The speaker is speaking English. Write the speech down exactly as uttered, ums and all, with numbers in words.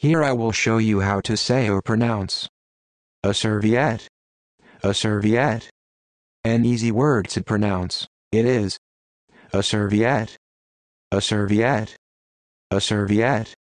Here I will show you how to say or pronounce a serviette, a serviette. An easy word to pronounce. It is a serviette, a serviette, a serviette.